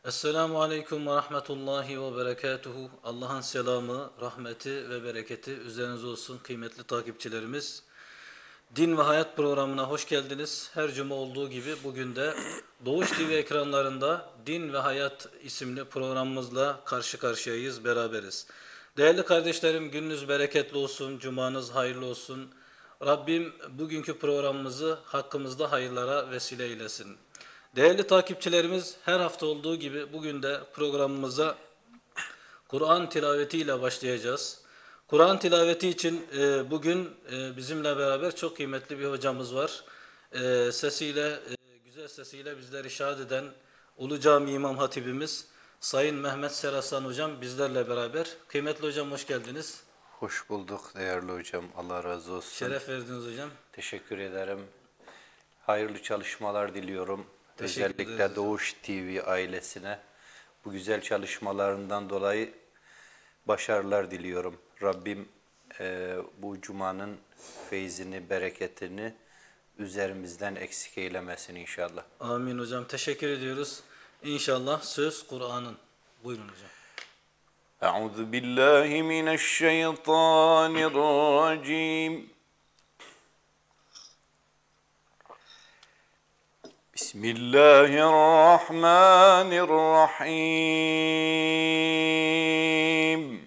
Esselamu Aleyküm ve Rahmetullahi ve Berekatuhu. Allah'ın selamı, rahmeti ve bereketi üzerinize olsun kıymetli takipçilerimiz. Din ve Hayat programına hoş geldiniz. Her cuma olduğu gibi bugün de Doğuş TV ekranlarında Din ve Hayat isimli programımızla karşı karşıyayız, beraberiz. Değerli kardeşlerim, gününüz bereketli olsun, cumanız hayırlı olsun. Rabbim bugünkü programımızı hakkımızda hayırlara vesile eylesin. Değerli takipçilerimiz, her hafta olduğu gibi bugün de programımıza Kur'an tilavetiyle başlayacağız. Kur'an tilaveti için bugün bizimle beraber çok kıymetli bir hocamız var. Güzel sesiyle bizleri şad eden Ulu Cami İmam Hatibimiz Sayın Mehmet Serasan hocam bizlerle beraber. Kıymetli hocam, hoş geldiniz. Hoş bulduk değerli hocam. Allah razı olsun. Şeref verdiniz hocam. Teşekkür ederim. Hayırlı çalışmalar diliyorum. Teşekkür Özellikle ederiz Doğuş TV ailesine bu güzel çalışmalarından dolayı başarılar diliyorum. Rabbim bu cumanın feyzini, bereketini üzerimizden eksik eylemesin inşallah. Amin hocam. Teşekkür ediyoruz. İnşallah söz Kur'an'ın. Buyurun hocam. Euzu billahi mineşşeytanirracim. Bismillahirrahmanirrahim.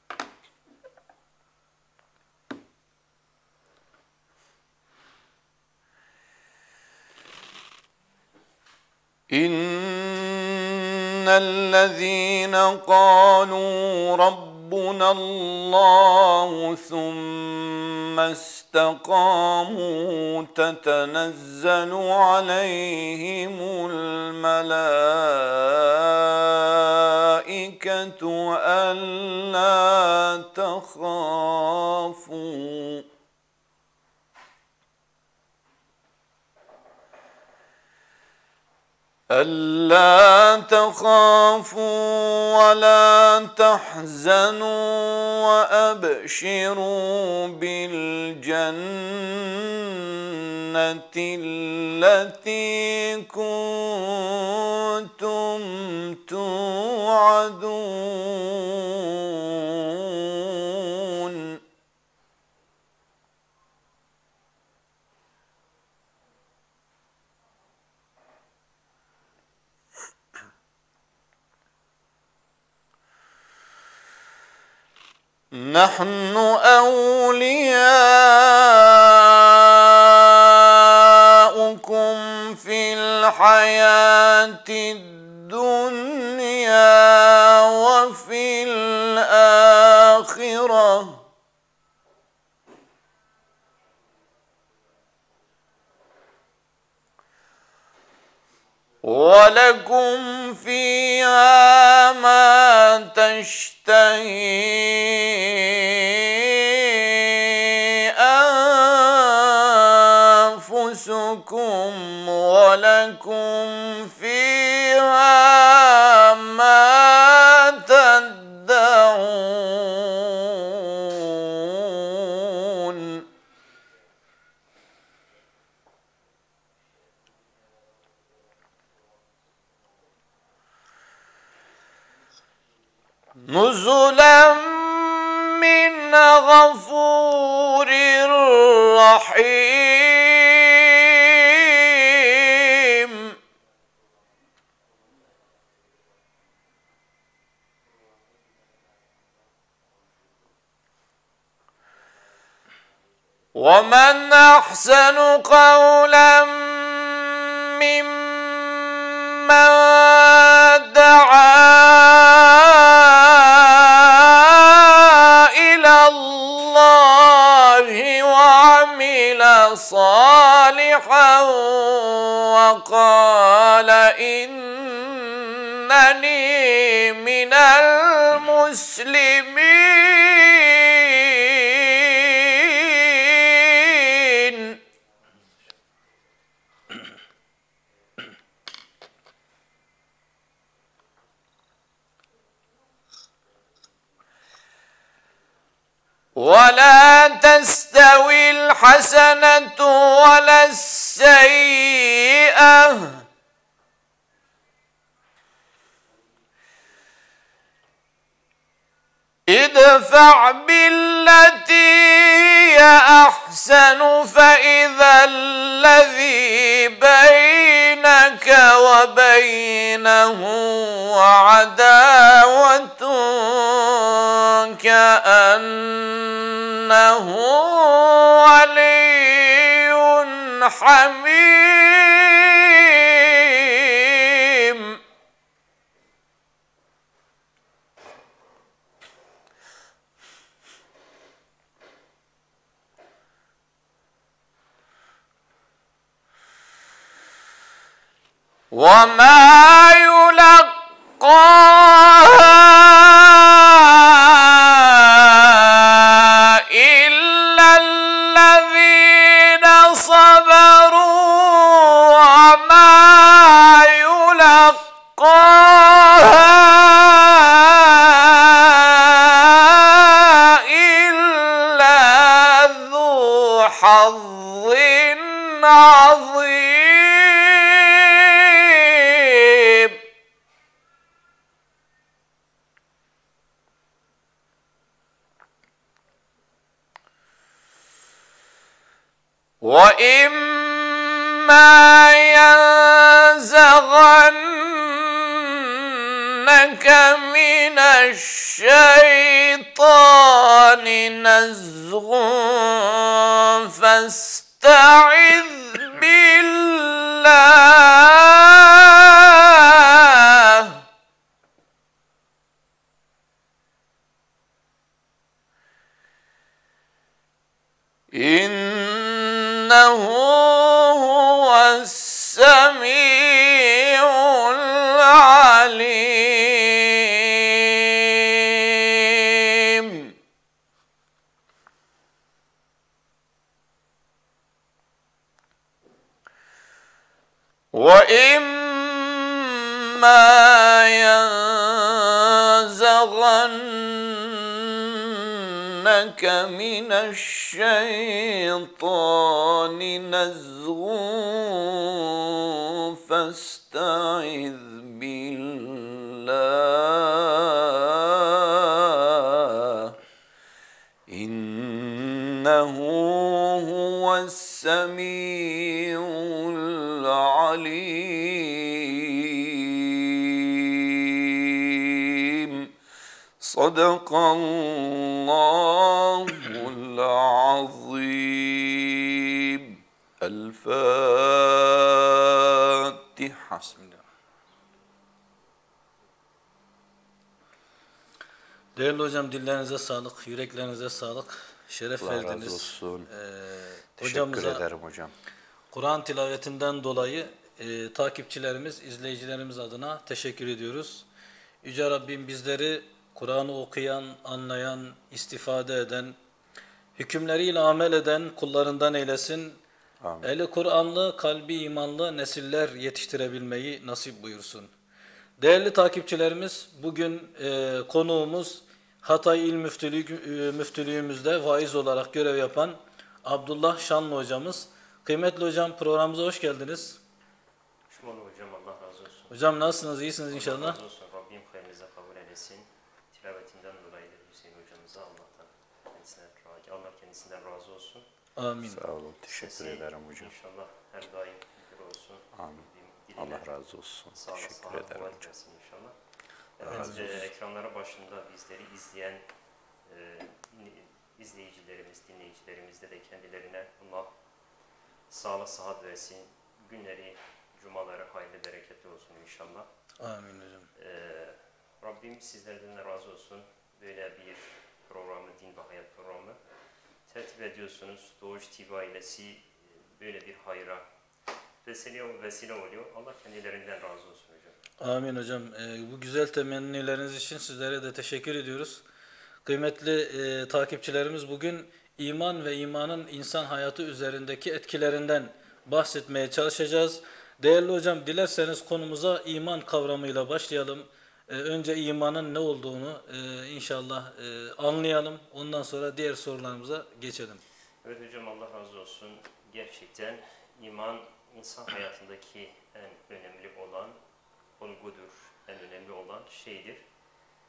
İnnellezîne qâlû Rabbunallâhu thumme istekâmû tetenezzelu aleyhimul melâiketu ellâ tehâfû ألا تخافوا ولا تحزنوا وأبشروا بالجنة التي كنتم توعدون نحن أولياؤكم في الحياة الدنيا وفي الآخرة ولكم فيها ما تشتهي أنفسكم ولكم فيها ما تدعون نزلا من غفور رحيم ومن أحسن قولا ممن دعا وعمل صالحا وقال إنني من المسلمين ولا تستوي الحسنة ولا السيئة ادفع بالتي هي أحسن فإذا الذي بينك وبينه عداوة كأنه ولي حميم. وما يلقاها إلا الذين صبروا وما يلقاها إلا ذو حظ عظيم. وإما ينزغنك من الشيطان نزغ فاستعذ بالله إنه هو السميع العليم. وإما ينزغنك من الشيطان نزغ فاستعذ بالله إنه هو السميع العليم. صدق الله العظيم. الفاتحة. Değerli hocam, dillerinize sağlık, yüreklerinize sağlık. Şeref Allah verdiniz. razı olsun. Teşekkür Hocamıza ederim hocam. Kur'an tilavetinden dolayı takipçilerimiz, izleyicilerimiz adına teşekkür ediyoruz. Yüce Rabbim bizleri Kur'an'ı okuyan, anlayan, istifade eden, hükümleriyle amel eden kullarından eylesin. Amin. Eli Kur'anlı, kalbi imanlı nesiller yetiştirebilmeyi nasip buyursun. Değerli takipçilerimiz, bugün konuğumuz Hatay İl Müftülüğümüzde vaiz olarak görev yapan Abdullah Şanlı hocamız. Kıymetli hocam, programımıza hoş geldiniz. Hoş bulduk hocam, Allah razı olsun. Hocam nasılsınız, iyisiniz inşallah? Allah razı olsun, Rabbim hayrınıza kabul eylesin. Tilavetinden dolayı da Hüseyin hocamıza Allah kendisinden razı olsun. Amin. Sağ olun. Teşekkür ederim hocam. İnşallah her daim şükür olsun. Amin. Allah razı olsun. Teşekkür ederim hocam. İnşallah. Evet, ekranlara başında bizleri izleyen izleyicilerimiz, dinleyicilerimizde de kendilerine Allah sağlık, sıhhat versin. Günleri, cumaları hayırlı, bereketli olsun inşallah. Amin hocam. Rabbim sizlerden de razı olsun. Böyle bir programı, din ve hayat programı tertip ediyorsunuz. Doğuş TV ailesi böyle bir hayra vesile oluyor. Allah kendilerinden razı olsun hocam. Amin hocam. Bu güzel temennileriniz için sizlere de teşekkür ediyoruz. Kıymetli takipçilerimiz, bugün iman ve imanın insan hayatı üzerindeki etkilerinden bahsetmeye çalışacağız. Değerli hocam, dilerseniz konumuza iman kavramıyla başlayalım. Önce imanın ne olduğunu inşallah anlayalım. Ondan sonra diğer sorularımıza geçelim. Evet hocam, Allah razı olsun. Gerçekten iman insan hayatındaki en önemli olan olgudur. En önemli olan şeydir.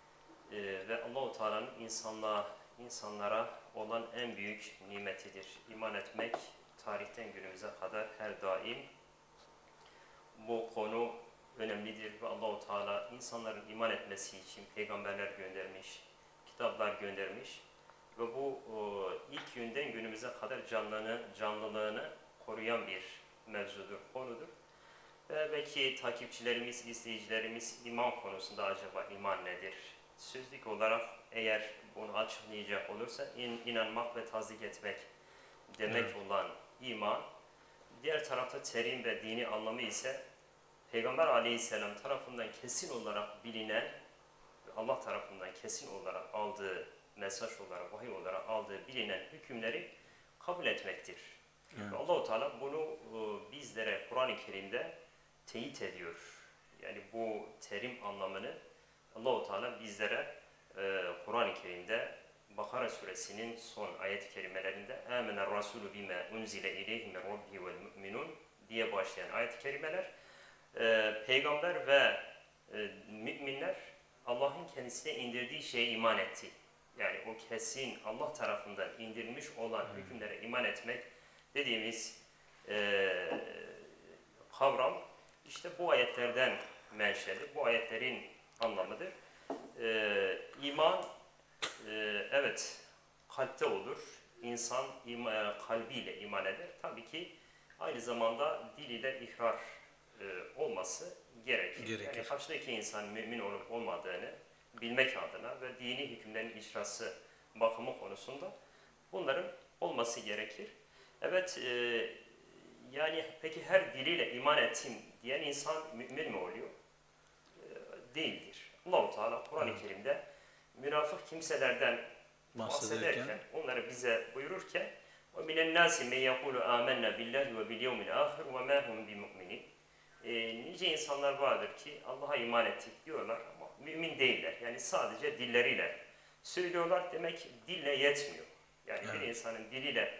ve Allahu Teala'nın insanlara olan en büyük nimetidir. İman etmek tarihten günümüze kadar her daim bu konu önemlidir ve Allahu Teala insanların iman etmesi için peygamberler göndermiş, kitaplar göndermiş ve bu ilk günden günümüze kadar canlılığını koruyan bir mevzudur, konudur. Ve belki takipçilerimiz, izleyicilerimiz iman konusunda acaba iman nedir? Sözlük olarak eğer bunu açıklayacak olursa inanmak ve tasdik etmek demek olan iman, diğer tarafta terim ve dini anlamı ise Peygamber Aleyhisselam tarafından kesin olarak bilinen, Allah tarafından kesin olarak aldığı mesaj olarak, vahiy olarak aldığı bilinen hükümleri kabul etmektir. Evet. Allah-u Teala bunu bizlere Kur'an-ı Kerim'de teyit ediyor. Yani bu terim anlamını Allah-u Teala bizlere Kur'an-ı Kerim'de Bakara suresinin son ayet-i kerimelerinde "Âmener rasûlü bime unzile ileyhi min rabbihi vel mu'minun" diye başlayan ayet-i kerimeler peygamber ve müminler Allah'ın kendisine indirdiği şeye iman etti. Yani o kesin Allah tarafından indirilmiş olan hükümlere iman etmek dediğimiz kavram işte bu ayetlerden menşeli, bu ayetlerin anlamıdır. İman evet kalpte olur. İnsan kalbiyle iman eder. Tabii ki aynı zamanda diliyle ikrar olması gerekir. Yani karşıdaki insan mümin olup olmadığını bilmek adına ve dini hükümlerin icrası bakımı konusunda bunların olması gerekir. Evet, yani peki her diliyle iman ettim diyen insan mümin mi oluyor? Değildir. Allah-u Teala Kur'an-ı Kerim'de münafık kimselerden bahsederken, onları bize buyururken وَمِنَ النَّاسِ مَنْ يَقُولُ آمَنَّا بِاللّٰهِ وَبِالْيَوْمِ الْآخِرِ وَمَا هُمْ بِمُؤْمِنِينَ Nice insanlar vardır ki Allah'a iman ettik diyorlar ama mümin değiller. Yani sadece dilleriyle söylüyorlar. Demek dille yetmiyor. Yani bir insanın diliyle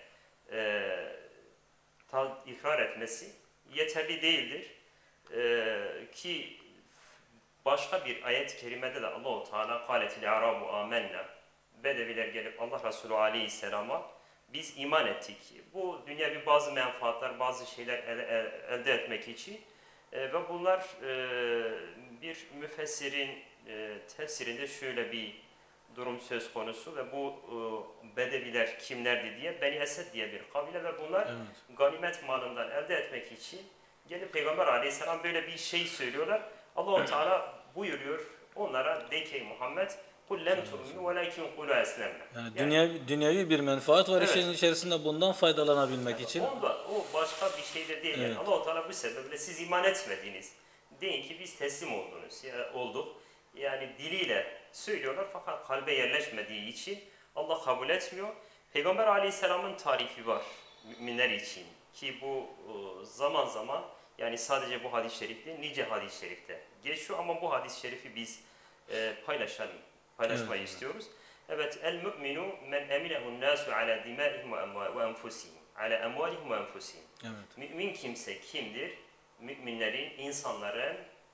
ikrar etmesi yeterli değildir. Ki başka bir ayet-i kerimede de Allah-u Teala قَالَتِ الْاَعْرَابُ آمَنَّا Bedeviler gelip Allah Resulü Aleyhisselam'a biz iman ettik. Bu dünyevi bazı menfaatler, bazı şeyler elde etmek için ve bunlar bir müfessirin tefsirinde şöyle bir durum söz konusu ve bu Bedeviler kimlerdi diye Beni Esed diye bir kabile ve bunlar ganimet malından elde etmek için gelip Peygamber Aleyhisselam böyle bir şey söylüyorlar. Allah-u Teala buyuruyor onlara de ki Muhammed قُلْ لَمْ تُؤْمِنُوا وَلَكِنْ قُلُوا أَسْلَمْنَا Yani dünyevi bir menfaat var işin içerisinde bundan faydalanabilmek için. O başka bir şey de değil. Yani Allah-u Teala bu sebeple siz iman etmediniz. Deyin ki biz teslim olduk. Yani diliyle söylüyorlar fakat kalbe yerleşmediği için Allah kabul etmiyor. Peygamber Aleyhisselam'ın tarifi var müminler için ki bu zaman zaman yani sadece bu hadis-i şerif değil nice hadis-i şerifte geçiyor ama bu hadis-i şerifi biz paylaşmayı istiyoruz. Evet, el mu'minu men eminehu'n nasu ala dimaihim ve enfusihim, ala emvalihim ve enfusihim. Mümin kimse kimdir? Müminlerin, insanların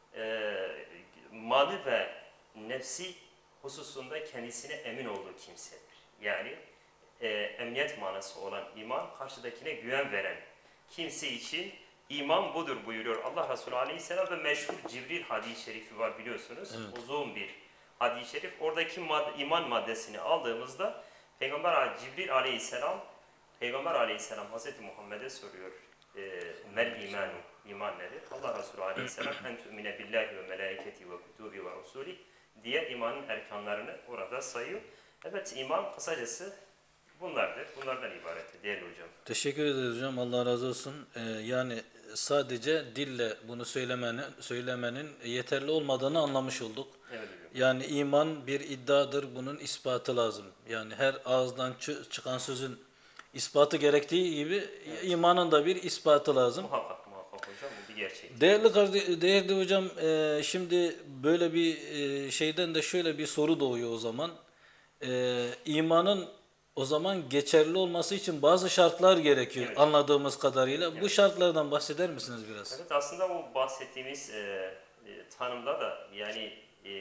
malı ve nefsi hususunda kendisine emin olduğu kimsedir. Yani emniyet manası olan iman, karşıdakine güven veren kimse için iman budur buyuruyor Allah Resulü Aleyhisselam ve meşhur Cibril hadis-i şerifi var biliyorsunuz. Uzun bir hadis-i şerif. Oradaki iman maddesini aldığımızda Cibril Aleyhisselam Hazreti Muhammed'e soruyor. Mel imanu, iman nedir? Allah Resulü Aleyhisselam en tu'mine billahi ve melaiketi ve kutubi ve rusuli diye imanın erkanlarını orada sayıyor. Evet, iman kısacası bunlardır. Bunlardan ibarettir değerli hocam. Teşekkür ederiz hocam. Allah razı olsun. Yani sadece dille bunu söylemenin yeterli olmadığını anlamış olduk. Evet hocam. Yani iman bir iddiadır. Bunun ispatı lazım. Yani her ağızdan çıkan sözün ispatı gerektiği gibi imanın da bir ispatı lazım. Muhakkak hocam, bu bir gerçek. Değerli hocam, şimdi böyle bir şeyden de şöyle bir soru doğuyor o zaman. İmanın o zaman geçerli olması için bazı şartlar gerekiyor anladığımız kadarıyla. Bu şartlardan bahseder misiniz biraz? Evet, aslında bu bahsettiğimiz tanımda da yani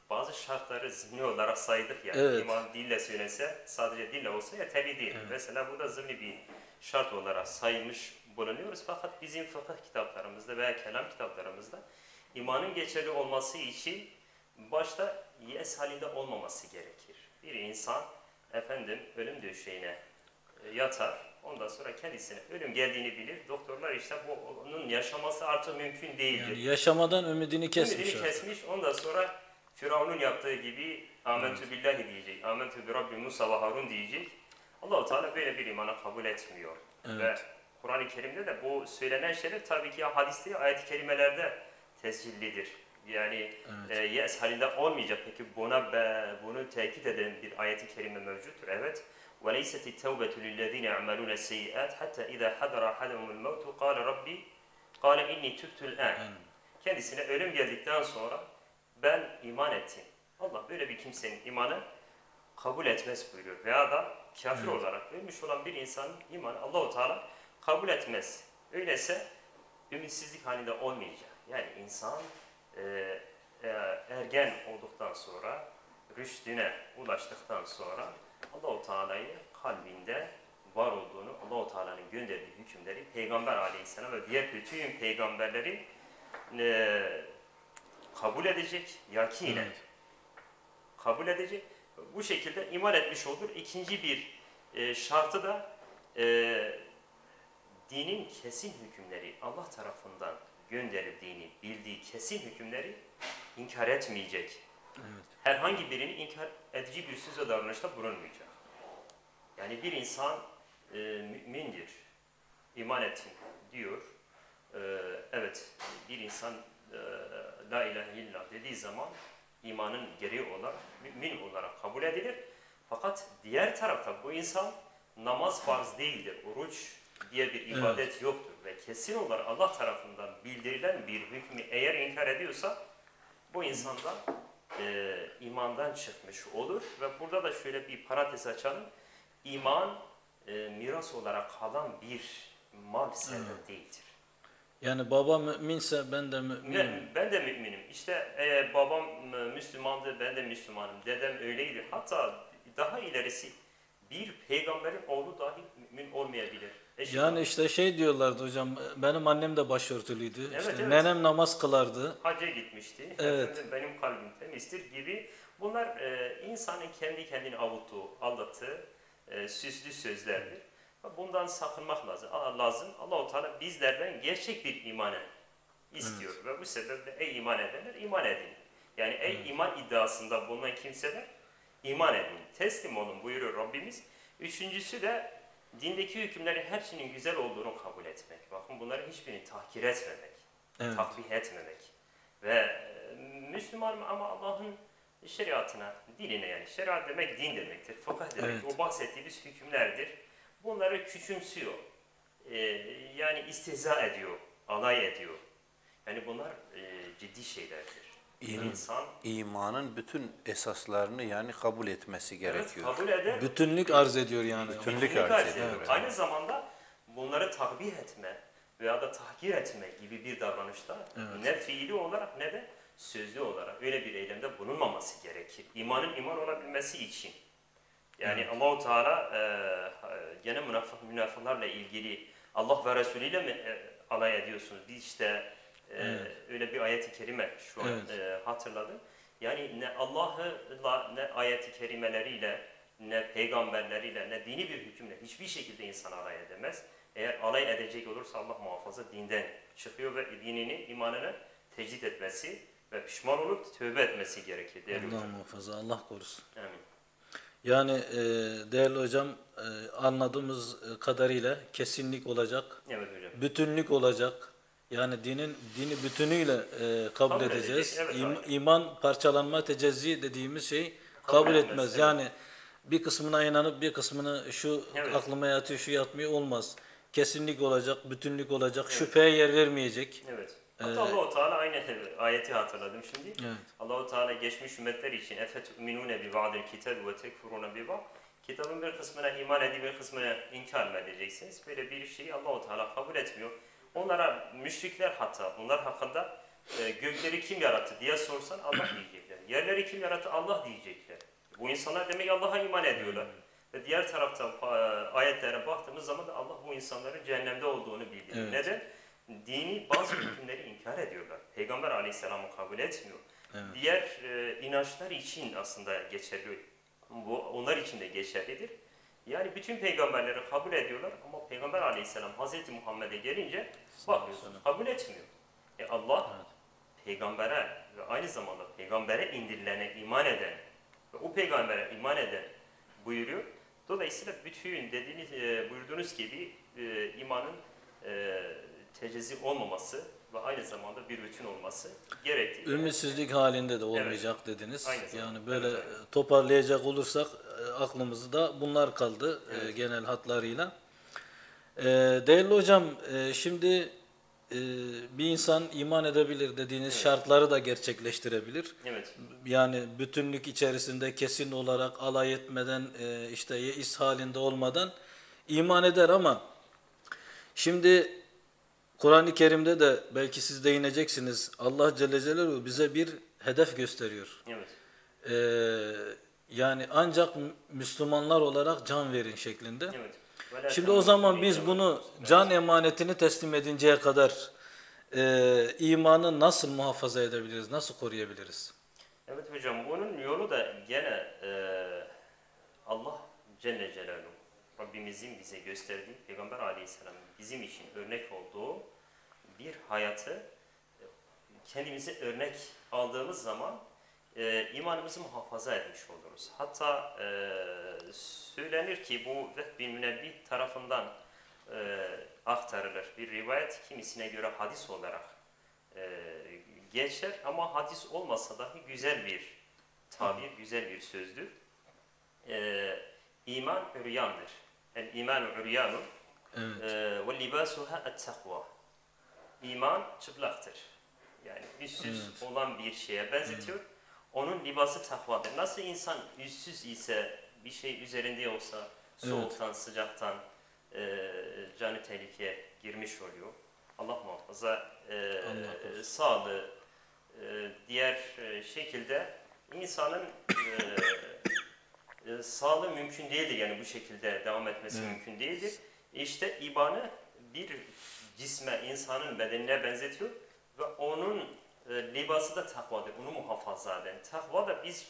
bazı şartları zımni olarak saydık yani. Evet. İman dille söylese, sadece dille olsa yeterli değil. Mesela burada zımni bir şart olarak sayılmış bulunuyoruz. Fakat bizim fıkıh kitaplarımızda veya kelam kitaplarımızda imanın geçerli olması için başta yes halinde olmaması gerekir. Bir insan ölüm döşeğine yatar. Ondan sonra kendisine ölüm geldiğini bilir. Doktorlar işte onun yaşaması artık mümkün değildir. Yani yaşamadan ümidini kesmiş. Ümidini kesmiş. Ondan sonra Firavun'un yaptığı gibi Âmentü billahi diyecek. Âmentü bi Rabbi Musa ve Harun diyecek. Allah-u Teala böyle bir imana kabul etmiyor. Evet. Ve Kur'an-ı Kerim'de de bu söylenen şeyler tabii ki ya hadiste ya ayet-i kerimelerde tescillidir. Yani yes halinde olmayacak. Peki bunu tekit eden bir ayet-i kerime mevcuttur. Evet. وَلَيْسَتِ التَّوْبَةُ لِلَّذ۪ينَ يَعْمَلُونَ السَّيِّئَاتِ حَتَّى إِذَا حَضَرَ أَحَدَهُمُ الْمَوْتُ قَالَ رَبِّي قَالَ إِنِّي تُبْتُ الْآنِ Kendisine ölüm geldikten sonra ben iman ettim. Allah böyle bir kimsenin imanı kabul etmez buyuruyor. Veya da kafir olarak ölmüş olan bir insanın imanı Allah-u Teala kabul etmez. Öyleyse ümitsizlik halinde olmayacak. Yani insan ergen olduktan sonra, rüştüne ulaştıktan sonra Allah-u Teala'yı kalbinde var olduğunu, Allah-u Teala'nın gönderdiği hükümleri Peygamber Aleyhisselam ve diğer bütün peygamberleri kabul edecek, yakinen kabul edecek. Bu şekilde iman etmiş olur. İkinci bir şartı da dinin kesin hükümleri, Allah tarafından gönderildiğini bildiği kesin hükümleri inkar etmeyecek. Evet. Herhangi birini inkar edici bir söz ve davranışta bulunmayacak. Yani bir insan mümindir, iman ettim diyor. Evet, bir insan la ilahe illallah dediği zaman imanın gereği olarak, mümin olarak kabul edilir. Fakat diğer tarafta bu insan namaz farz değildir, oruç diye bir ibadet yoktur. Ve kesin olarak Allah tarafından bildirilen bir hükmü eğer inkar ediyorsa bu insan da imandan çıkmış olur. Ve burada da şöyle bir parantez açalım. İman miras olarak kalan bir mal servet değildir. Yani baba müminse ben de müminim. Ben de müminim. İşte babam Müslümandı, ben de Müslümanım. Dedem öyleydi. Hatta daha ilerisi bir peygamberin oğlu dahi mümin olmayabilir. Yani işte şey diyorlardı hocam, benim annem de başörtülüydü. Evet, işte evet. nenem namaz kılardı. Hacca gitmişti. Evet. Benim kalbim temizdir gibi. Bunlar insanın kendi kendini avuttuğu, aldattığı süslü sözlerdir. Bundan sakınmak lazım. Allah-u Teala bizlerden gerçek bir imanı istiyor. Evet. Ve bu sebeple ey iman edenler iman edin. Yani ey iman iddiasında bulunan kimseler iman edin. Teslim olun buyuruyor Rabbimiz. Üçüncüsü de dindeki hükümlerin hepsinin güzel olduğunu kabul etmek. Bakın bunların hiçbirini tahkir etmemek. Evet. Takbih etmemek. Ve Müslümanım ama Allah'ın şeriatına, dinine yani. Şeriat demek din demektir. Fıkıh demek. Evet. O bahsettiğimiz hükümlerdir. Bunları küçümsüyor. Yani istihza ediyor. Alay ediyor. Yani bunlar ciddi şeylerdir. İnsan İmanın bütün esaslarını yani kabul etmesi gerekiyor. kabul eder. Bütünlük arz ediyor yani. Bütünlük arz arz ediyor. ediyor. Evet. Aynı zamanda bunları takbih etme veya da tahkir etme gibi bir davranışta ne fiili olarak ne de sözlü olarak öyle bir eylemde bulunmaması gerekir. İmanın iman olabilmesi için. Yani Allah-u Teala gene münafıklarla ilgili Allah ve Resulü ile mi alay ediyorsunuz? Biz işte öyle bir ayet-i kerime şu an hatırladım. Yani ne Allah'la ne ayet-i kerimeleriyle ne peygamberleriyle ne dini bir hükümle hiçbir şekilde insan alay edemez. Eğer alay edecek olursa Allah muhafaza dinden çıkıyor ve dinini, imanını tecdit etmesi ve pişman olup tövbe etmesi gerekir. Allah muhafaza, Allah korusun. Amin. Yani değerli hocam, anladığımız kadarıyla kesinlik olacak, Evet hocam. bütünlük olacak. Yani dini bütünüyle kabul edeceğiz. edecek, evet, İman parçalanma, tecezzi dediğimiz şey kabul etmez. evet. Yani bir kısmına inanıp bir kısmını şu aklıma yatıyor, şu yatmıyor olmaz. Kesinlik olacak, bütünlük olacak, şüpheye yer vermeyecek. Evet. Hatta Allah-u Teala aynı ayeti hatırladım şimdi. Evet. Allah-u Teala geçmiş ümmetler için efetü'minûne bi ba'dil kitab ve tekfurûne bi ba'd. Kitabın bir kısmına iman edip bir kısmına inkar mı edeceksiniz? Böyle bir şeyi Allah-u Teala kabul etmiyor. Onlara müşrikler hatta bunlar hakkında Gökleri kim yarattı diye sorsan Allah diyecekler. Yerleri kim yarattı? Allah diyecekler. Bu insanlar demek Allah'a iman ediyorlar. Ve diğer taraftan ayetlere baktığımız zaman da Allah bu insanların cehennemde olduğunu bildiriyor. Evet. Neden? Dini bazı hükümleri inkar ediyorlar. Peygamber Aleyhisselam'ı kabul etmiyor. Evet. Diğer inançlar için aslında geçerli. Bu onlar için de geçerlidir. Yani bütün peygamberleri kabul ediyorlar ama Peygamber Aleyhisselam Hazreti Muhammed'e gelince bakıyorsunuz kabul etmiyor. Allah Evet. peygambere ve aynı zamanda peygambere indirilene iman eden ve o peygambere iman eden buyuruyor. Dolayısıyla bütün dediğiniz, buyurduğunuz gibi imanın tecezzi olmaması ve aynı zamanda bir bütün olması gerektiği. Ümitsizlik halinde de olmayacak dediniz. Aynı zamanda. Yani böyle Evet, toparlayacak olursak aklımızda bunlar kaldı genel hatlarıyla. Değerli hocam, şimdi bir insan iman edebilir dediğiniz şartları da gerçekleştirebilir. Evet. Yani bütünlük içerisinde kesin olarak alay etmeden, işte yeis halinde olmadan iman eder ama şimdi Kur'an-ı Kerim'de de belki siz değineceksiniz. Allah Celle Celaluhu bize bir hedef gösteriyor. Evet. Yani ancak Müslümanlar olarak can verin şeklinde. Evet. Böyle Şimdi o zaman biz bunu can emanetini teslim edinceye kadar imanı nasıl muhafaza edebiliriz, nasıl koruyabiliriz? Evet hocam, bunun yolu da gene Allah Celle Celaluhu Rabbimizin bize gösterdiği, Peygamber Aleyhisselam'ın bizim için örnek olduğu bir hayatı kendimize örnek aldığımız zaman imanımızı muhafaza etmiş oluruz. Hatta söylenir ki bu Vehb bin Münebbih tarafından aktarılır. Bir rivayet kimisine göre hadis olarak geçer ama hadis olmasa dahi güzel bir tabir, güzel bir sözdür. İman üryandır. El imanu üryanun ve libasuha et-takva. İman çıplaktır. Yani üstsüz olan bir şeye benzetiyor. Onun libası takvadır. Nasıl insan üstsüz ise, bir şey üzerinde yoksa, soğuktan, sıcaktan canı tehlikeye girmiş oluyor. Allah muhafaza sağlığı diğer şekilde insanın sağlığı mümkün değildir. Yani bu şekilde devam etmesi mümkün değildir. İşte imanı bir cisme, insanın bedenine benzetiyor ve onun libası da takvadır. Onu muhafaza eden. Takva da biz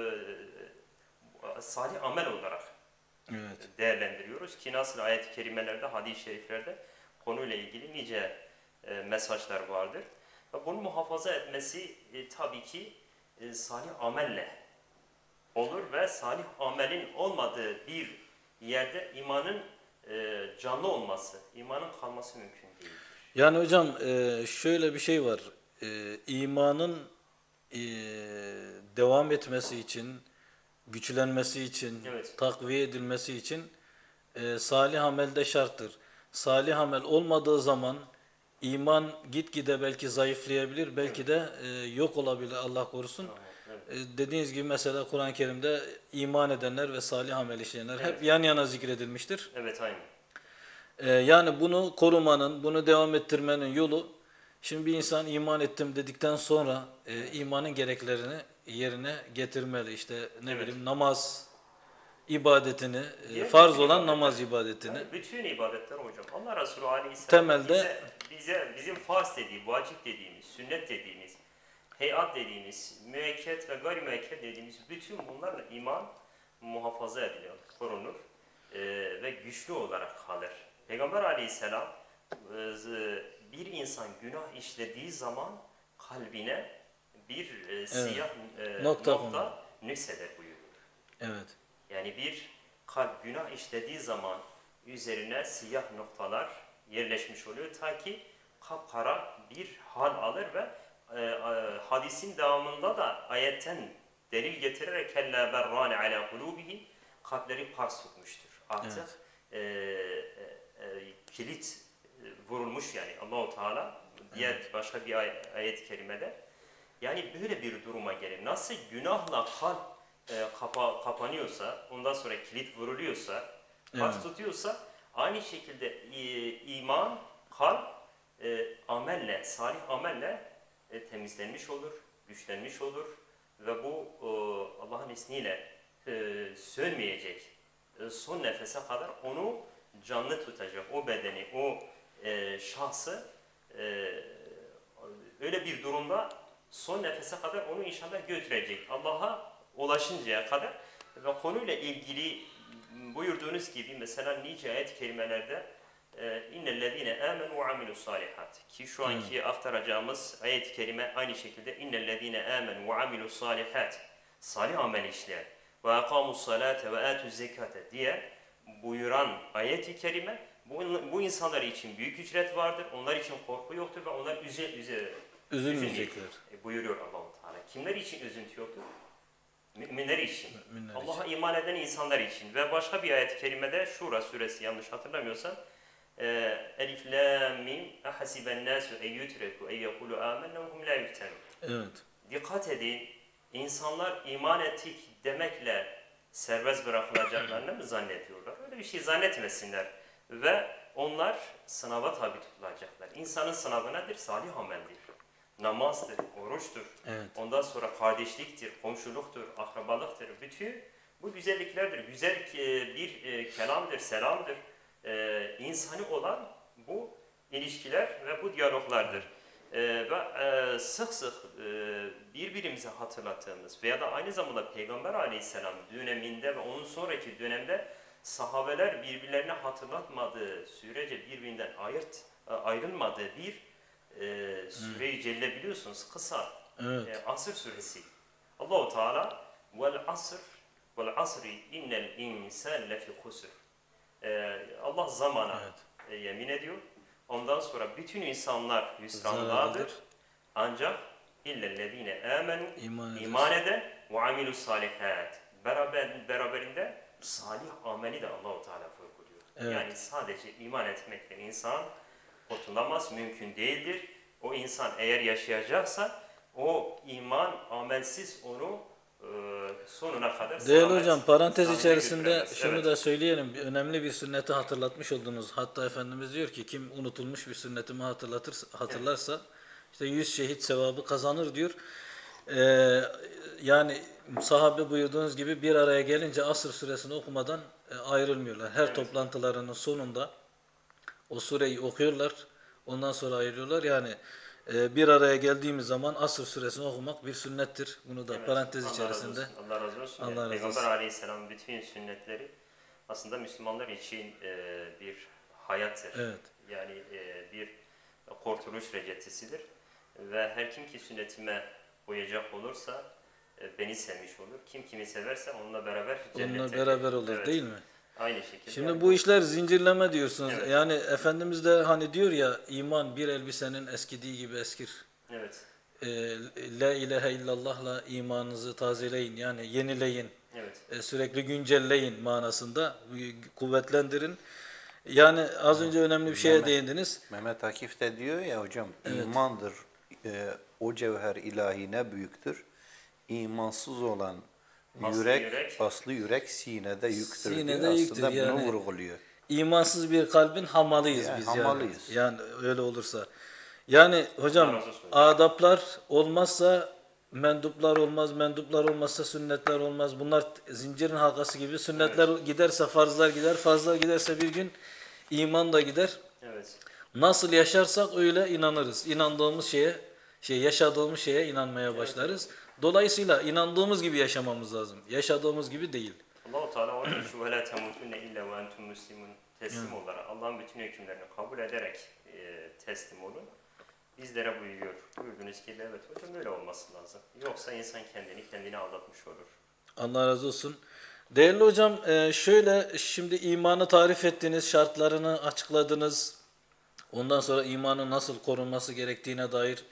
salih amel olarak değerlendiriyoruz ki nasıl ayet-i kerimelerde, hadis-i şeriflerde konuyla ilgili nice mesajlar vardır. Ve bunu muhafaza etmesi tabii ki salih amelle olur ve salih amelin olmadığı bir yerde imanın canlı olması, imanın kalması mümkün değildir. Yani hocam şöyle bir şey var. İmanın devam etmesi için, güçlenmesi için, takviye edilmesi için salih amel de şarttır. Salih amel olmadığı zaman iman gitgide belki zayıflayabilir, belki de yok olabilir, Allah korusun. Dediğiniz gibi mesela Kur'an-ı Kerim'de iman edenler ve salih amel işleyenler hep yan yana zikredilmiştir. Evet, aynı. Yani bunu korumanın, bunu devam ettirmenin yolu, şimdi bir insan iman ettim dedikten sonra imanın gereklerini yerine getirmeli. İşte ne bileyim namaz ibadetini, farz olan namaz ibadetini. Yani bütün ibadetler hocam. Allah Resulü Aleyhisselam temelde bizim farz dediği, vacip dediğimiz, sünnet dediğimiz, heyat dediğimiz, müekket ve gayri müekket dediğimiz bütün bunlarla iman muhafaza ediliyor, korunur ve güçlü olarak kalır. Peygamber Aleyhisselam bir insan günah işlediği zaman kalbine bir siyah nokta nükseder buyuruyor. Evet. Yani bir kalp günah işlediği zaman üzerine siyah noktalar yerleşmiş oluyor ta ki kapkara bir hal alır ve hadisin devamında da ayetten delil getirerek kella berrane ala kulubihi kalpleri pars tutmuştur. Artık kilit vurulmuş yani Allah-u Teala diğer başka bir ayet-i kerimede. Yani böyle bir duruma gelir. Nasıl günahla kalp kapanıyorsa, ondan sonra kilit vuruluyorsa, pars tutuyorsa aynı şekilde iman, kalp amelle, salih amelle temizlenmiş olur, güçlenmiş olur ve bu Allah'ın izniyle sönmeyecek son nefese kadar onu canlı tutacak. O bedeni, o şahsı öyle bir durumda son nefese kadar onu inşallah götürecek. Allah'a ulaşıncaya kadar ve konuyla ilgili buyurduğunuz gibi mesela nice ayet-i kerimelerde innellezine amenu ve amilus salihat ki şu anki aktaracağımız ayet-i kerime aynı şekilde innellezine amenu ve amilus salihat salih amel işleyen ve akamus salate ve atuz zekate diye buyuran ayet-i kerime bu insanlar için büyük ücret vardır. Onlar için korku yoktur ve onlar Üzülmeyecekler. Buyuruyor Allah-u Teala. Kimler için üzüntü yoktur? Müminler için. Müminler Allah'a iman eden insanlar için. Ve başka bir ayet-i kerimede Şura suresi yanlış hatırlamıyorsam Elif lam mim ahasiben nasu en yutreku en yekulu amennâ ve hum la yuftanun. Evet. Dikkat edin. İnsanlar iman ettik demekle serbest bırakılacaklarını mı zannediyorlar? Öyle bir şey zannetmesinler. Ve onlar sınava tabi tutulacaklar. İnsanın sınavı nedir? Salih ameldir. Namazdır, oruçtur. Evet. Ondan sonra kardeşliktir, komşuluktur, akrabalıktır. Bütün bu güzelliklerdir. Güzel bir kelamdır, selamdır. İnsani olan bu ilişkiler ve bu diyaloglardır. Ve sık sık birbirimize hatırlattığımız veya da aynı zamanda Peygamber Aleyhisselam döneminde ve onun sonraki dönemde sahabeler birbirlerine hatırlatmadığı sürece birbirinden ayrılmadığı bir Süre-i Celle biliyorsunuz kısa. Evet. Asr suresi. Allah-u Teala vel asri innel insan lefi husr. Allah zamana yemin ediyor. Ondan sonra bütün insanlar hüsrandadır. Ancak illellezine amenu iman eden ve amilus salihat. Beraberinde salih ameli de Allah-u Teala vurguluyor. Evet. Yani sadece iman etmekle insan kurtulamaz, mümkün değildir. O insan eğer yaşayacaksa o iman amelsiz onu sonuna kadar Değerli hocam, parantez selamet içerisinde götüremez. şunu Evet. da söyleyelim. Önemli bir sünneti hatırlatmış oldunuz. Hatta Efendimiz diyor ki kim unutulmuş bir sünnetimi hatırlarsa işte 100 şehit sevabı kazanır diyor. Yani sahabe buyurduğunuz gibi bir araya gelince Asr suresini okumadan ayrılmıyorlar. Her toplantılarının sonunda o sureyi okuyorlar. Ondan sonra ayrılıyorlar. Yani bir araya geldiğimiz zaman Asr suresini okumak bir sünnettir. Bunu da Evet. parantez Allah içerisinde. razı olsun. Allah razı olsun. Allah Yani razı Peygamber olsun. Aleyhisselam'ın bütün sünnetleri aslında Müslümanlar için bir hayattır. Evet. Yani bir kurtuluş reçetesidir. Ve her kim ki sünnetime uyacak olursa beni sevmiş olur. Kim kimi severse onunla beraber cennete. Onunla beraber olur Evet. değil mi? Aynı şekilde. Şimdi yani bu işler zincirleme diyorsunuz. Evet. Yani Efendimiz de hani diyor ya iman bir elbisenin eskidiği gibi eskir. Evet. La ilahe illallah'la imanınızı tazeleyin yani yenileyin. Evet. Sürekli güncelleyin manasında kuvvetlendirin. Yani az önce önemli bir şeye değindiniz. Mehmet Akif de diyor ya hocam, imandır o cevher ilahi ne büyüktür. İmansız olan paslı yürek sinede yüktür Sinede diyor. yüktür Aslında yani. bunu vurguluyor. İmansız bir kalbin hamalıyız Yani biz hamalıyız. yani öyle olursa. Yani hocam adaplar olmazsa menduplar olmaz, menduplar olmazsa sünnetler olmaz. Bunlar zincirin halkası gibi. Sünnetler giderse farzlar gider, farzlar giderse bir gün iman da gider. Evet. Nasıl yaşarsak öyle inanırız. İnandığımız yaşadığımız şeye inanmaya başlarız. Dolayısıyla inandığımız gibi yaşamamız lazım. Yaşadığımız gibi değil. Allah-u Teala onun için وَلَا تَمُوتُنَّ اِلَّا وَاَنْتُمْ مُسْلِمُونَ teslim olarak Allah'ın bütün hükümlerini kabul ederek teslim olun. Bizlere buyuruyor. Buyurdunuz ki evet hocam öyle olması lazım. Yoksa insan kendini aldatmış olur. Allah razı olsun. Değerli hocam şöyle şimdi imanı tarif ettiniz, şartlarını açıkladınız. Ondan sonra imanın nasıl korunması gerektiğine dair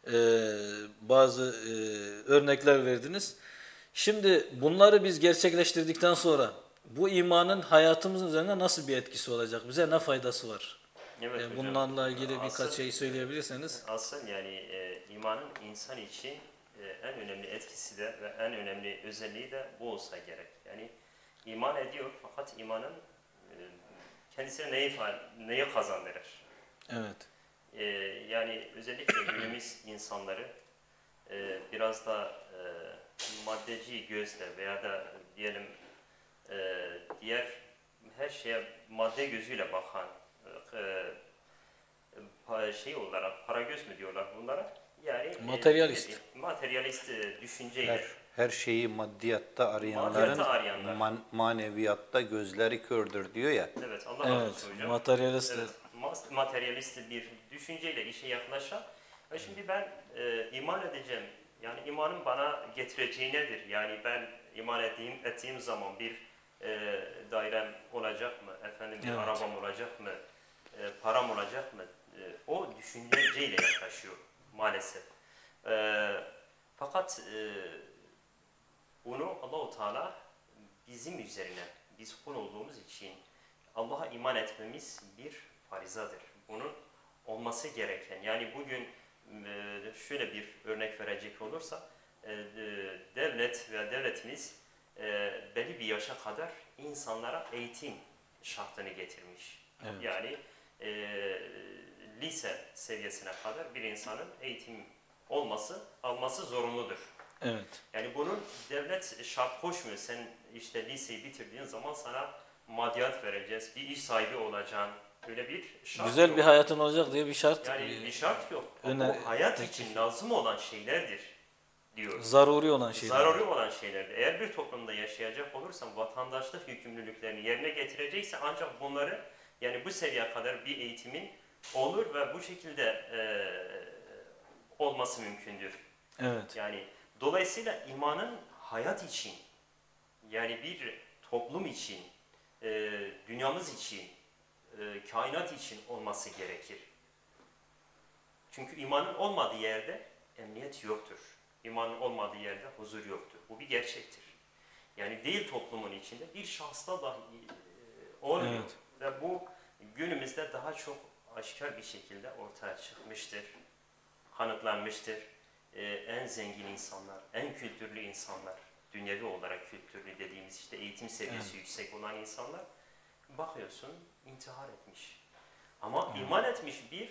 bazı örnekler verdiniz. Şimdi bunları biz gerçekleştirdikten sonra bu imanın hayatımızın üzerine nasıl bir etkisi olacak? Bize ne faydası var? Evet hocam. Bunlarla ilgili birkaç şey söyleyebilirseniz. Asıl yani imanın insan için en önemli etkisi de ve en önemli özelliği de bu olsa gerek. Yani iman ediyor fakat imanın kendisine neyi kazandırır? Evet. Yani yani özellikle günümüz insanları biraz da maddeci gözle veya da diyelim diğer her şeye madde gözüyle bakan şey olarak, para göz mü diyorlar bunlara? Yani Materyalist. Materyalist düşünceyle. Her şeyi maddiyatta arayanların maneviyatta gözleri kördür diyor ya. Evet, Allah razı Evet, olsun hocam. materyalist. Evet, materyalist bir düşünceyle işe yaklaşan. Ve şimdi ben iman edeceğim. Yani imanın bana getireceği nedir? Yani ben iman ettiğim zaman bir dairem olacak mı? Efendim bir Evet. arabam olacak mı? Param olacak mı? O düşünceyle yaklaşıyor maalesef. Fakat bunu Allah-u Teala bizim üzerine, biz kul olduğumuz için Allah'a iman etmemiz bir farizadır. Bunun olması gereken, yani bugün şöyle bir örnek verecek olursa, devlet veya devletimiz belli bir yaşa kadar insanlara eğitim şartını getirmiş. Evet. Yani lise seviyesine kadar bir insanın eğitim alması zorunludur. Evet. Yani bunun devlet şart koşmuyor. Sen işte liseyi bitirdiğin zaman sana maddiyat vereceğiz, bir iş sahibi olacaksın. Öyle bir şart Güzel yok. bir hayatın olacak diye bir şart. Yani bir şart yok. öner- Bu hayat teklif. için lazım olan şeylerdir diyor. Zaruri olan şeyler. Zaruri olan şeylerdir. Eğer bir toplumda yaşayacak olursan vatandaşlık yükümlülüklerini yerine getirecekse ancak bunları, yani bu seviyeye kadar bir eğitimin olur ve bu şekilde olması mümkündür. Evet. Yani dolayısıyla imanın hayat için, yani bir toplum için, dünyamız için, kainat için olması gerekir. Çünkü imanın olmadığı yerde emniyet yoktur. İmanın olmadığı yerde huzur yoktur. Bu bir gerçektir. Yani değil toplumun içinde bir şahsta dahi olmuyor. Evet. Ve bu günümüzde daha çok aşikar bir şekilde ortaya çıkmıştır, kanıtlanmıştır. En zengin insanlar, en kültürlü insanlar, dünyevi olarak kültürlü dediğimiz işte eğitim seviyesi yüksek olan insanlar, bakıyorsun intihar etmiş. Ama iman etmiş bir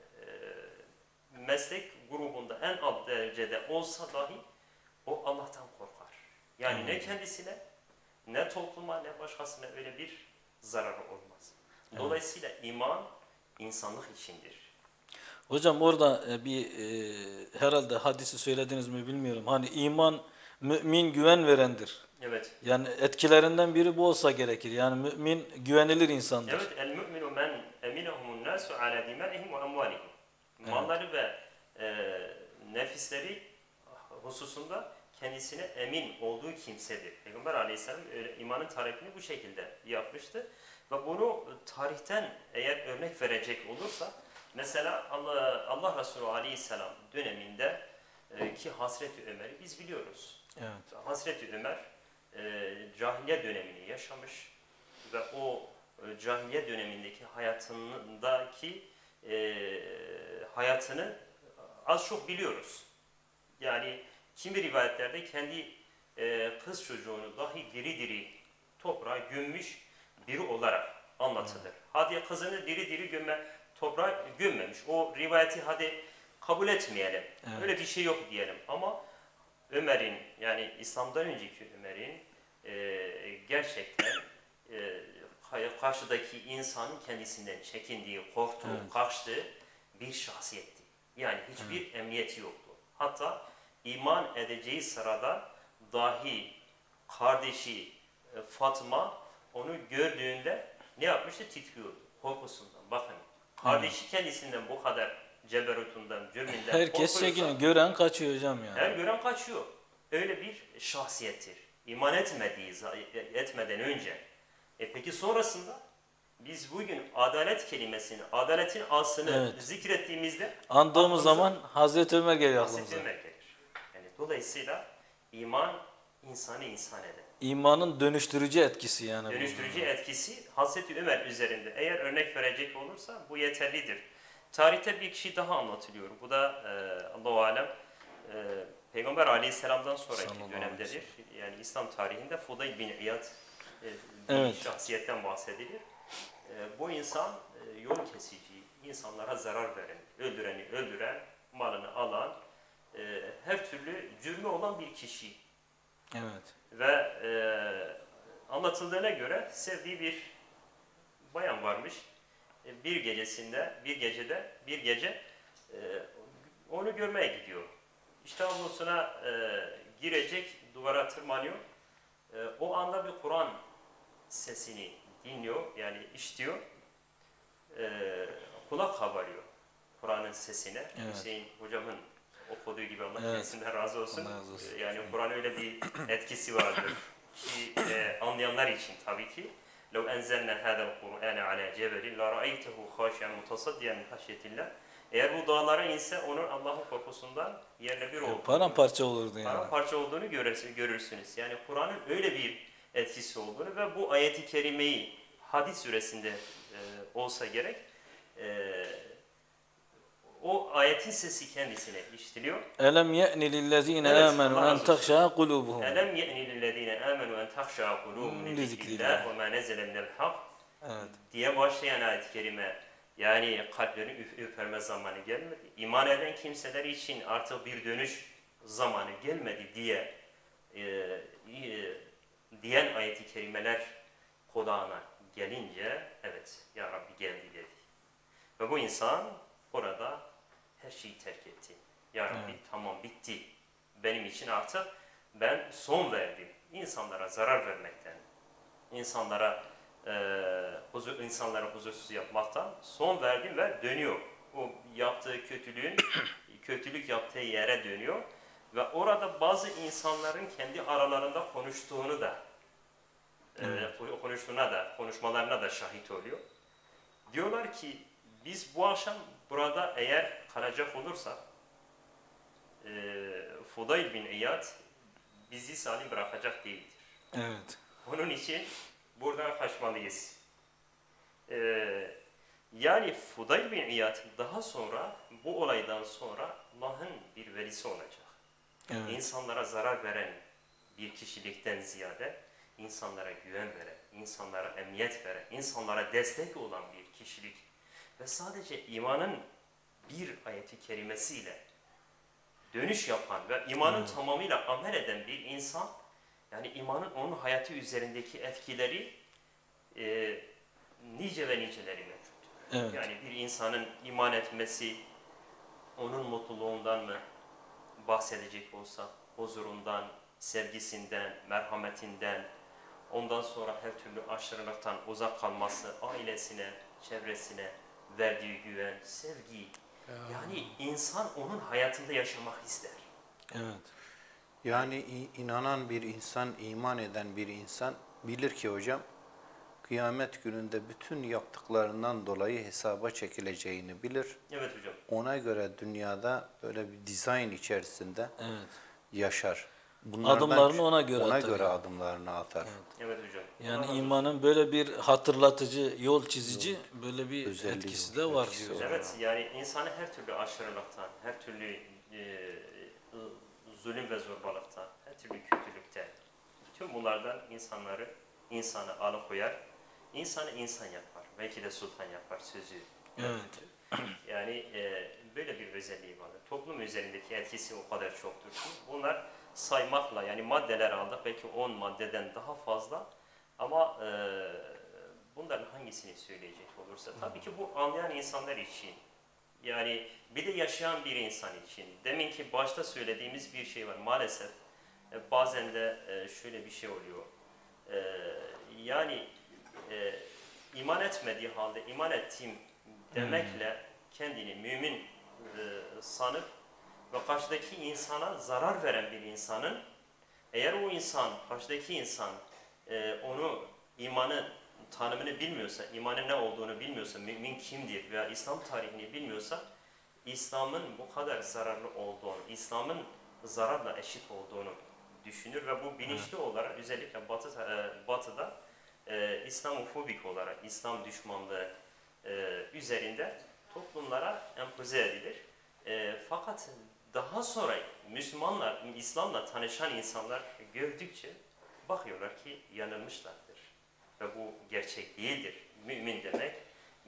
meslek grubunda en alt derecede olsa dahi o Allah'tan korkar. Yani ne kendisine, ne topluma, ne başkasına öyle bir zararı olmaz. Dolayısıyla iman insanlık içindir. Hocam orada herhalde hadisi söylediniz mi bilmiyorum. Hani iman mümin güven verendir. Evet. Yani etkilerinden biri bu olsa gerekir. Yani mümin güvenilir insandır. Evet, el mu'minu men eminehumun nasu ala dimaihim ve amwalihim. Malları ve nefisleri hususunda kendisine emin olduğu kimsedir. Peygamber Aleyhisselam imanın tarifini bu şekilde yapmıştı. Ve bunu tarihten eğer örnek verecek olursa, mesela Allah Resulü Aleyhisselam döneminde ki Hazreti Ömer'i biz biliyoruz. Evet. Hazreti Ömer cahiliye dönemini yaşamış ve o cahiliye dönemindeki hayatını az çok biliyoruz. Yani kimi rivayetlerde kendi kız çocuğunu dahi diri diri toprağa gömmüş biri olarak anlatılır. Hadi kızını diri diri toprağa gömmemiş. O rivayeti hadi kabul etmeyelim. Evet. Öyle bir şey yok diyelim. Ama Ömer'in, yani İslam'dan önceki Ömer'in gerçekten karşıdaki insanın kendisinden çekindiği, korktuğu, kaçtığı bir şahsiyetti. Yani hiçbir emniyeti yoktu. Hatta iman edeceği sırada dahi kardeşi Fatıma onu gördüğünde ne yapmıştı? Titriyordu korkusundan. Bakın, kardeşi kendisinden bu kadar ceberutundan, cürmünden Herkes çekiniyor. Gören kaçıyor hocam yani. her gören kaçıyor. Öyle bir şahsiyettir. İman etmeden önce. Peki sonrasında biz bugün adalet kelimesini, adaletin aslını zikrettiğimizde Andığımız zaman Hazreti Ömer geliyor Hazreti aklımıza. Ömer gelir. Yani dolayısıyla iman insanı insan eder. İmanın dönüştürücü etkisi yani. Dönüştürücü etkisi Hazreti Ömer üzerinde. Eğer örnek verecek olursa bu yeterlidir. Tarihte bir kişi daha anlatılıyor. Bu da Allah-u Alem Peygamber Aleyhisselam'dan sonraki dönemdedir. Yani İslam tarihinde Fudayl bin İyad bir şahsiyetten bahsedilir. Bu insan yol kesici, insanlara zarar veren, öldüreni öldüren, malını alan, her türlü cürmü olan bir kişi. Evet. Ve anlatıldığına göre sevdiği bir bayan varmış. Bir gece onu görmeye gidiyor. İşte avlusuna girecek, duvara tırmanıyor. O anda bir Kur'an sesini dinliyor, yani işitiyor. Kulak kabarıyor Kur'an'ın sesine. Evet. Hüseyin hocamın okuduğu gibi, Allah Evet. kendisinden razı olsun. Allah razı olsun. Yani Kur'an öyle bir etkisi vardır ki anlayanlar için tabii ki. لو أنزلنا هذا القرآن على جبل لرأيته خاشعا متصديا من خشية الله. Eğer bu dağlara inse onun Allah'ın korkusundan yerle bir olduğunu, Paramparça olurdu yani. paramparça olduğunu görürsünüz. Yani Kur'an'ın öyle bir etkisi olduğunu ve bu ayeti kerimeyi Hadid suresinde olsa gerek o ayetin sesi kendisine işitiliyor. Elem ye'ni lillezine Evet, amenu Allah en razı olsun. tahşa kulubuhum. Elem ye'ni lillezine amenu en tahşa kulubuhum li zikrillah ve ma nezele minel hak Evet. diye başlayan ayet-i kerime, yani kalplerin ürperme zamanı gelmedi. İman eden kimseler için artık bir dönüş zamanı gelmedi diyen ayet-i kerimeler kulağına gelince, evet ya Rabbi geldi dedi. Ve bu insan orada her şeyi terk etti. Ya Rabbi tamam bitti. Benim için artık ben son verdim. İnsanlara zarar vermekten, insanlara huzursuz yapmaktan son verdim ve dönüyor. O yaptığı kötülük yaptığı yere dönüyor. Ve orada bazı insanların kendi aralarında konuşmalarına da şahit oluyor. Diyorlar ki biz bu akşam burada eğer kalacak olursak Fudayl bin İyad bizi salim bırakacak değildir. Evet. Onun için buradan kaçmalıyız. Yani Fudayl bin İyad daha sonra, bu olaydan sonra Allah'ın bir velisi olacak. Evet. İnsanlara zarar veren bir kişilikten ziyade insanlara güven veren, insanlara emniyet veren, insanlara destek olan bir kişilik ve sadece imanın bir ayeti kerimesiyle dönüş yapan ve imanın tamamıyla amel eden bir insan, yani imanın onun hayatı üzerindeki etkileri nice ve niceleri mevcut. Evet. Yani bir insanın iman etmesi, onun mutluluğundan mı bahsedecek olsa, huzurundan, sevgisinden, merhametinden, ondan sonra her türlü aşırılıktan uzak kalması, ailesine, çevresine verdiği güven, sevgi. Yani insan onun hayatında yaşamak ister. Evet. Yani inanan bir insan, iman eden bir insan bilir ki hocam, kıyamet gününde bütün yaptıklarından dolayı hesaba çekileceğini bilir. Evet hocam. Ona göre dünyada böyle bir dizayn içerisinde Evet. yaşar. Adımlarını ona göre ona atar göre yani. adımlarını atar. Evet hocam. Yani Allah imanın böyle bir hatırlatıcı, yol çizici böyle bir Özelliği etkisi var, de var etkisi diyor. var. Evet, yani insanı her türlü aşırılıktan, her türlü zulüm ve zorbalıktan, her türlü kötülükten, tüm bunlardan insanı alıkoyar, insanı insan yapar, belki de sultan yapar sözü. Evet. Yani böyle bir özelliği vardır. Toplum üzerindeki etkisi o kadar çoktur ki bunlar saymakla, yani maddeler aldık, belki 10 maddeden daha fazla, ama bunların hangisini söyleyecek olursa, tabii ki bu anlayan insanlar için, yani bir de yaşayan bir insan için, deminki başta söylediğimiz bir şey var maalesef, bazen de şöyle bir şey oluyor, yani iman etmediği halde iman ettiğim demekle kendini mümin sanıp ve karşıdaki insana zarar veren bir insanın, eğer o insan, karşıdaki insan onu, imanı tanımını bilmiyorsa, imanın ne olduğunu bilmiyorsa, mümin kimdir veya İslam tarihini bilmiyorsa, İslam'ın bu kadar zararlı olduğunu, İslam'ın zararla eşit olduğunu düşünür ve bu bilinçli olarak özellikle Batı'da İslamofobik olarak, İslam düşmanlığı üzerinde toplumlara empoze edilir. Fakat daha sonra Müslümanlar, İslam'la tanışan insanlar gördükçe bakıyorlar ki yanılmışlardır. Ve bu gerçek değildir. Mümin demek,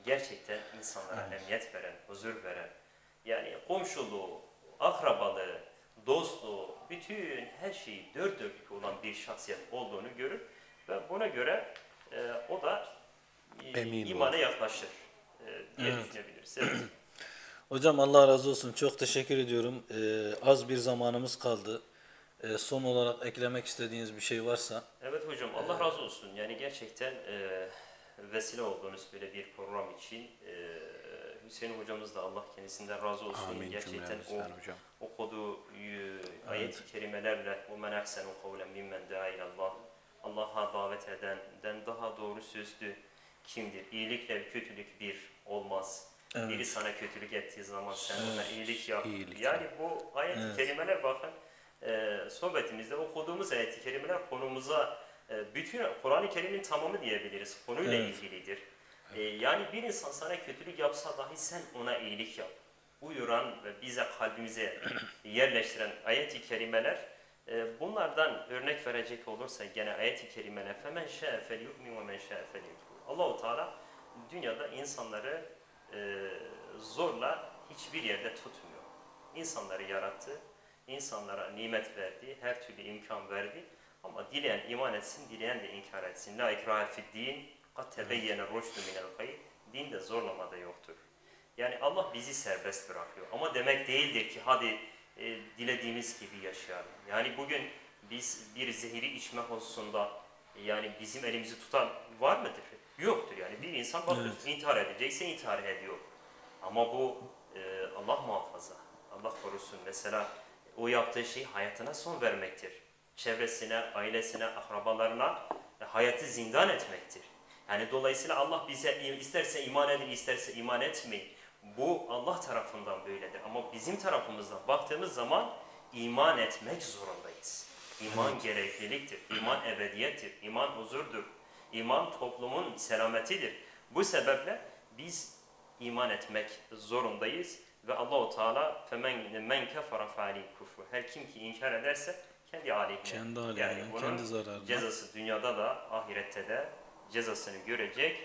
gerçekten insanlara emniyet veren, huzur veren, yani komşuluğu, akrabalığı, dostluğu, bütün her şeyi dört dörtlük olan bir şahsiyet olduğunu görür ve buna göre o da Emin imana olur. yaklaşır diye düşünebiliriz. Evet. Hocam Allah razı olsun. Çok teşekkür ediyorum. Az bir zamanımız kaldı. Son olarak eklemek istediğiniz bir şey varsa. Evet hocam, Allah razı olsun. Yani gerçekten vesile olduğunuz böyle bir program için Hüseyin hocamız da Allah kendisinden razı olsun. Amin Gerçekten cümlemizden hocam. okuduğu ayet-i kerimelerle وَمَنْ أَحْسَنُ قَوْلًا مِمَّنْ دَعَا إِلَى اللّٰهِ Allah'a davet edenden daha doğru sözlü kimdir? İyilikle kötülük bir olmaz. Evet. Biri sana kötülük ettiği zaman sen ona iyilik yap. İyilik Yani bu ayet-i Evet. kerimeler bakın sohbetimizde okuduğumuz ayet-i kerimeler konumuza bütün Kur'an-ı Kerim'in tamamı diyebiliriz. Konuyla Evet. ilgilidir. Yani bir insan sana kötülük yapsa dahi sen ona iyilik yap. Buyuran ve bize kalbimize yerleştiren ayet-i kerimeler bunlardan örnek verecek olursa gene ayet-i kerimeler فَمَنْ شَاءَ فَلْيُؤْمِنْ وَمَنْ شَاءَ فَلْيَكْفُرْ Allah-u Teala dünyada insanları zorla hiçbir yerde tutmuyor. İnsanları yarattı, insanlara nimet verdi, her türlü imkan verdi. Ama dileyen iman etsin, dileyen de inkar etsin. La ikrahe fi'd-din, kad tebeyyene ruşdu minel gayy. Dinde zorlama da yoktur. Yani Allah bizi serbest bırakıyor. Ama demek değildir ki hadi dilediğimiz gibi yaşayalım. Yani bugün biz bir zehiri içme hususunda yani bizim elimizi tutan var mıdır? Yoktur yani. Bir insan bakıyorsun intihar edecekse intihar ediyor. Ama bu Allah muhafaza, Allah korusun. Mesela o yaptığı şey hayatına son vermektir. Çevresine, ailesine, akrabalarına hayatı zindan etmektir. Yani dolayısıyla Allah bize isterse iman edin, isterse iman etmeyin. Bu Allah tarafından böyledir. Ama bizim tarafımızdan baktığımız zaman iman etmek zorundayız. İman gerekliliktir, iman ebediyettir, iman huzurdur, iman toplumun selametidir. Bu sebeple biz iman etmek zorundayız ve Allah-u Teala men kefara fa'aleyhi kufru. Her kim ki inkar ederse kendi aleyhine. Kendi aleyhine, Yani bunun kendi zararına. cezası dünyada da ahirette de cezasını görecek.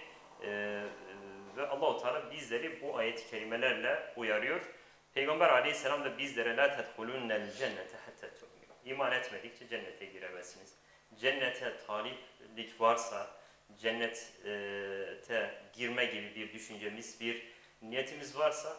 Ve Allah-u Teala bizleri bu ayet-i kerimelerle uyarıyor. Peygamber aleyhisselam da bizlere la tedhulunnel cennete hatta tu'minu. İman etmedikçe cennete giremezsiniz. Cennete taliplik varsa, cennete girme gibi bir düşüncemiz, bir niyetimiz varsa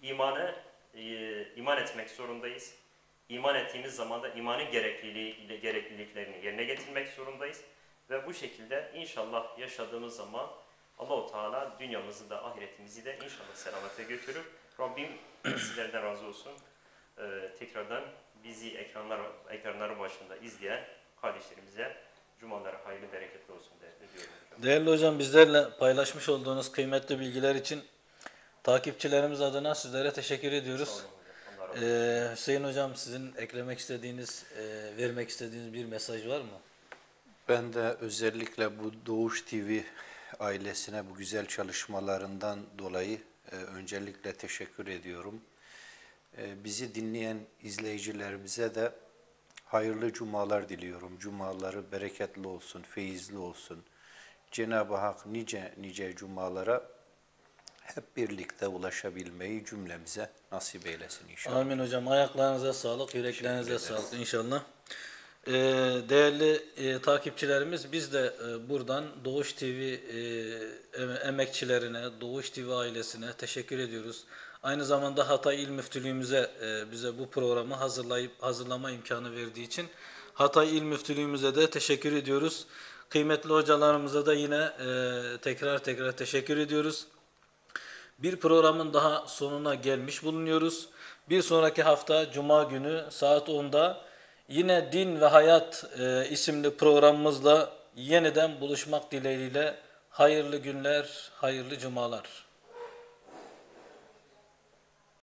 iman etmek zorundayız. İman ettiğimiz zaman da imanın gerekliliklerini yerine getirmek zorundayız. Ve bu şekilde inşallah yaşadığımız zaman Allah-u Teala dünyamızı da ahiretimizi de inşallah selamete götürür. Rabbim sizlerden razı olsun. Tekrardan bizi ekranları başında izleyen kardeşlerimize cumaları hayırlı bereketli olsun diyorum. Değerli hocam, bizlerle paylaşmış olduğunuz kıymetli bilgiler için takipçilerimiz adına sizlere teşekkür ediyoruz. Sağ olun hocam. Allah razı olsun. Hüseyin hocam, sizin eklemek istediğiniz, vermek istediğiniz bir mesaj var mı? Ben de özellikle bu Doğuş TV ailesine bu güzel çalışmalarından dolayı öncelikle teşekkür ediyorum. Bizi dinleyen izleyicilerimize de hayırlı cumalar diliyorum. Cumaları bereketli olsun, feyizli olsun. Cenab-ı Hak nice cumalara hep birlikte ulaşabilmeyi cümlemize nasip eylesin inşallah. Amin hocam. Ayaklarınıza sağlık, yüreklerinize Teşekkür ederiz. sağlık inşallah. Değerli takipçilerimiz, biz de buradan Doğuş TV emekçilerine, Doğuş TV ailesine teşekkür ediyoruz. Aynı zamanda Hatay İl Müftülüğümüze bize bu programı hazırlama imkanı verdiği için Hatay İl Müftülüğümüze de teşekkür ediyoruz. Kıymetli hocalarımıza da yine tekrar teşekkür ediyoruz. Bir programın daha sonuna gelmiş bulunuyoruz. Bir sonraki hafta Cuma günü saat 10'da yine Din ve Hayat isimli programımızla yeniden buluşmak dileğiyle hayırlı günler, hayırlı cumalar.